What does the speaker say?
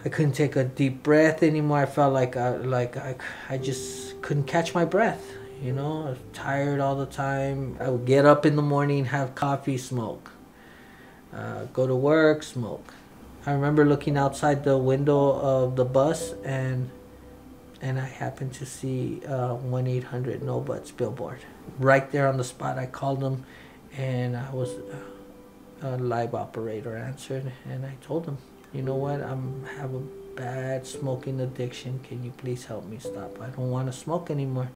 I couldn't take a deep breath anymore. I felt like I just couldn't catch my breath. You know, I was tired all the time. I would get up in the morning, have coffee, smoke. Go to work, smoke. I remember looking outside the window of the bus, and I happened to see 1-800 No Butts billboard. Right there on the spot, I called them, and I was a live operator answered, and I told him, you know what, have a bad smoking addiction. Can you please help me stop? I don't want to smoke anymore.